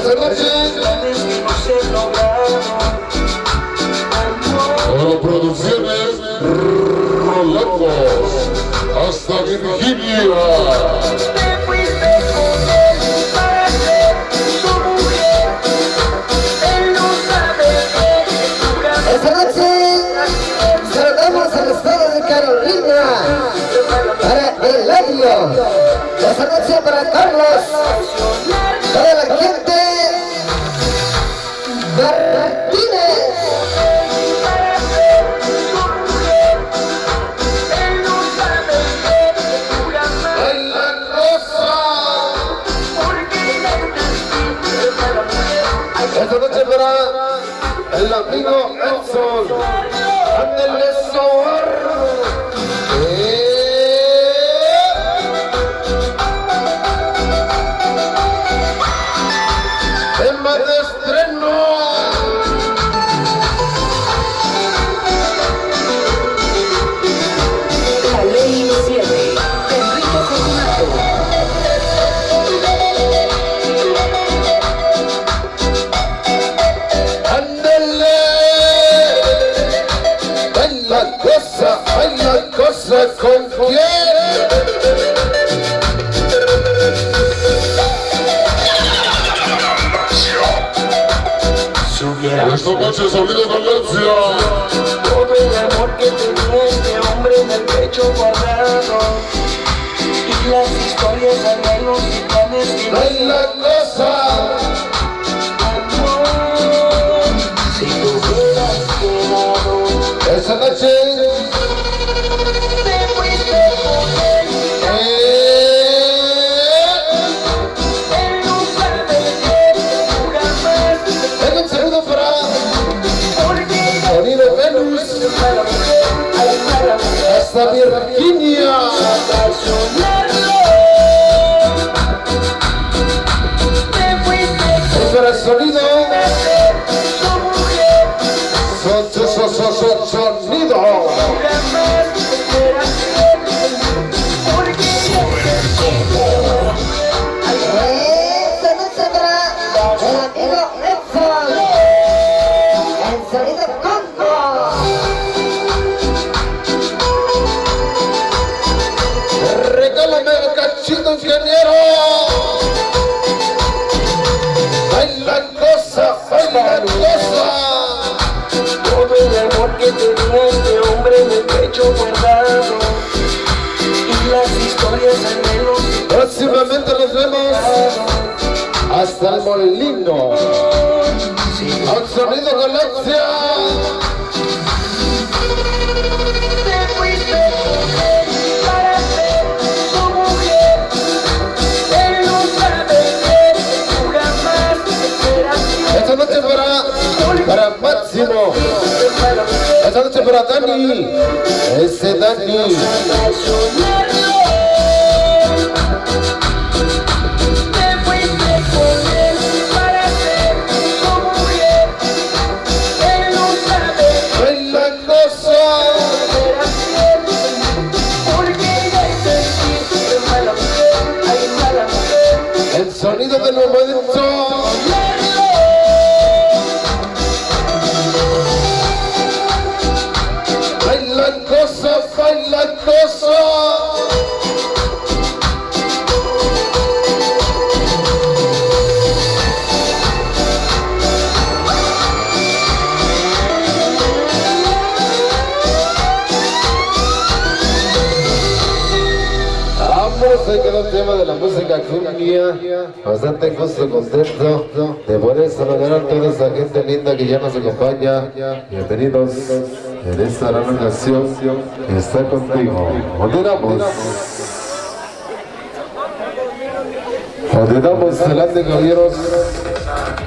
Esa noche Oro Producciones Rolando hasta Virginia. Esta noche saludamos al estado de Carolina para Eladio. Esta noche para Carlos, toda la gente Martínez. Esta noche para el amigo Edson. Ándele zorro. Tema de estreno. La Ley 7, Enrique Fortunato. Baila cosa con quién. Esta noche sonido Galaxia. Todo el amor que tenía este hombre en el pecho guardado, y las historias, anhelos y planes que Baila cosa. amor, si tú hubieras quedado. Esa noche Te fuiste con él, él no sabe que tú jamás, tengo un saludo para porque Sonido Venus para la mujer, hay para la mujer, hasta Virginia. apasionarlo. Te fuiste Y para el sonido su mujer, sonido. jamás serás fiel, porque Esta noche para el amigo Edson, el sonido Congo. Regálame el cachito, ingeniero. Baila cosa, baila cosa. todo el amor que tenía este hombre en el pecho guardado, y las historias, anhelos y Próximamente nos vemos hasta el Molino. Al Sonido Galaxia. te fuiste con él para ser su mujer, él no sabe que tú jamás serás fiel, Esta noche para Máximo. para la mujer, Esta noche para Dani. Ese Dani. apasionarlo. Te fuiste con él para ser su mujer, él no sabe Baila cosa. serás fiel, porque ya entendiste que mala mujer, hay mala mujer. El sonido del momento. Baila cosa, baila cosa. Se quedó el tema de la música cumbia. Bastante gusto, contento de poder saludar a toda esa gente linda que ya nos acompaña. Bienvenidos en esta gran nación que está contigo. Continuamos. Continuamos adelante, caballeros.